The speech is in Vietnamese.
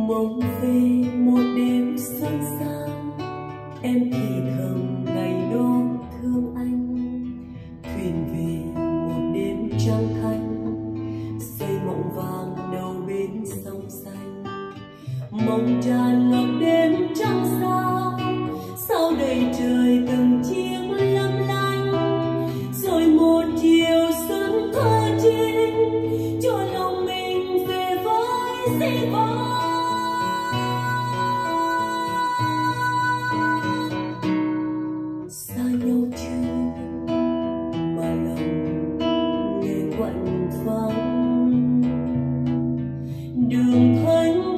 mộng về một đêm xuân sang, em thì thầm ngày đó thương anh. Thuyền về một đêm trăng thanh, xây mộng vàng đầu bên sông xanh. Mộng tràn ngập đêm trăng sao, sao đầy trời từng chiếc lấp lánh. Rồi một chiều xuân thơ chín, cho lòng mình về với dĩ vãng. Xa nhau chưa mà lòng nghe quạnh vắng, đường thanh